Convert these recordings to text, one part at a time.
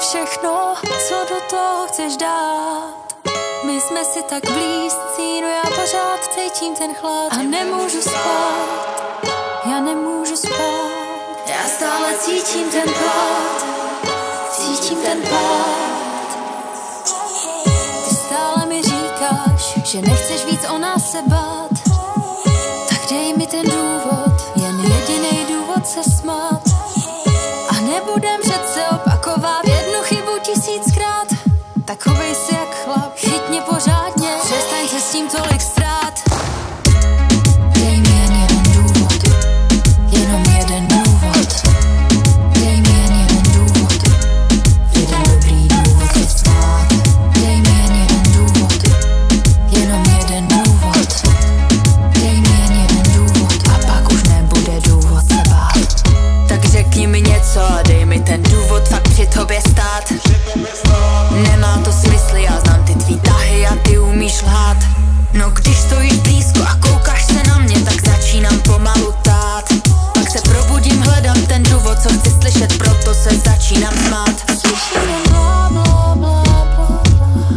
všechno, co do toho chceš dát. My jsme si tak blízcí, no já pořád cítím ten chlad. A nemůžu spát, já nemůžu spát. Já stále cítím ten pád, cítím ten pád. Ty stále mi říkáš, že nechceš víc o nás se bát. Tak dej mi ten důvod, jen jedinej důvod se smát. A nebudem přece opakovat jednu chybu 1000krát. Tak chovej si jak chlap, chyť mě pořádně, přestaň se s tím tolik strát. Dej mi jen jeden důvod, jenom jeden důvod. Dej mi jen jeden důvod, jeden dobrý důvod se smát. Dej mi jen jeden důvod, jenom jeden důvod. Dej mi jen jeden důvod a pak už nebude důvod se bát. Tak řekni mi něco a dej mi ten důvod fakt při tobě stát. Nemá to smysl, já znám ty tvý tahy a ty umíš lhát. No když stojíš blízko a koukáš se na mě, tak začínám pomalu tát. Pak se probudím, hledám ten důvod, co chci slyšet, proto se začínám smát. Slyším jen blá, blá, blá, blá, blá.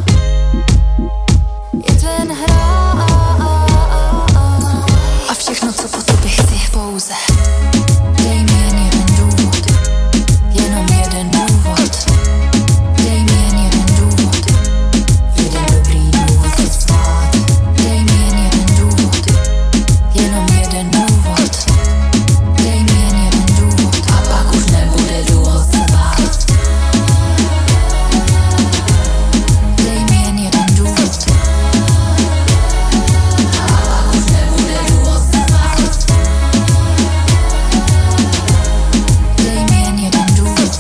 Je to jen hra a všechno, co po tobě chci, je pouze. Dej mi jen jeden důvod, jenom jeden důvod. Dej mi jen jeden důvod, jeden dobrý důvod se smát. Dej mi jen jeden důvod, jenom jeden důvod. Dej mi jen jeden důvod a pak už nebude důvod se bát. Dej mi jen jeden důvod a pak už nebude důvod se bát. Dej mi jen jeden důvod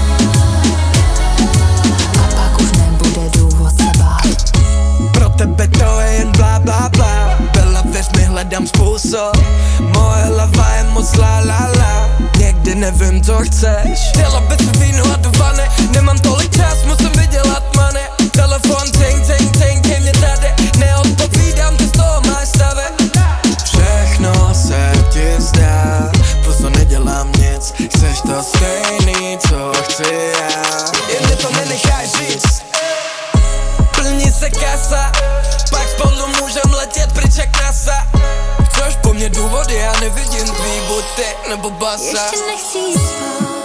a pak už nebude důvod se bát. Pro tebe to je jen blá, blá, blá. Byla, věř mi, hledám způsob. Moje hlava je moc la, la, la. Někdy nevím, co chceš. Chtěla bys vínu a do vany. Nemám tolik čas, musím vydělat money. Telefon, ting, ting, ting, je mě tady. Neodpovídám, ty z toho máš stavy. Všechno se ti zdá, proto nedělám nic. Chceš to stejný, co chci já. Jen mi to nenechaj říct. Plní se kasa, pak spolu můžem letět pryč jak NASA. Chceš po mně důvody, já nevidím tvý, buď ty nebo basa. Ještě nechci jít spát.